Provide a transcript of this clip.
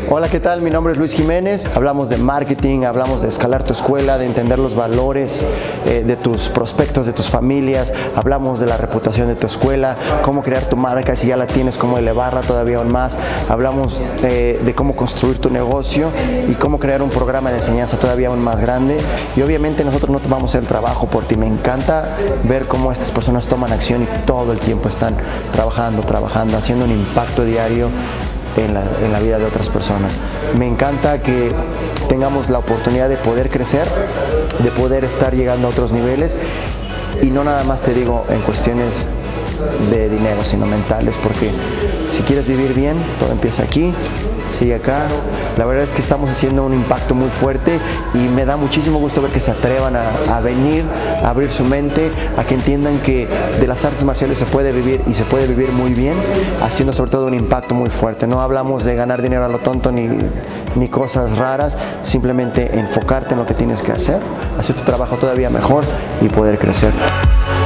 Hola, ¿qué tal? Mi nombre es Luis Jiménez. Hablamos de marketing, hablamos de escalar tu escuela, de entender los valores de tus prospectos, de tus familias. Hablamos de la reputación de tu escuela, cómo crear tu marca, si ya la tienes, cómo elevarla todavía aún más. Hablamos de cómo construir tu negocio y cómo crear un programa de enseñanza todavía aún más grande. Y obviamente nosotros no tomamos el trabajo por ti. Me encanta ver cómo estas personas toman acción y todo el tiempo están trabajando, haciendo un impacto diario en la vida de otras personas. Me encanta que tengamos la oportunidad de poder crecer, de poder estar llegando a otros niveles, y no nada más te digo en cuestiones de dinero, sino mentales, porque si quieres vivir bien, todo empieza aquí, sigue acá. La verdad es que estamos haciendo un impacto muy fuerte y me da muchísimo gusto ver que se atrevan a venir, a abrir su mente, a que entiendan que de las artes marciales se puede vivir, y se puede vivir muy bien, haciendo sobre todo un impacto muy fuerte. No hablamos de ganar dinero a lo tonto ni cosas raras, simplemente enfocarte en lo que tienes que hacer tu trabajo todavía mejor y poder crecer.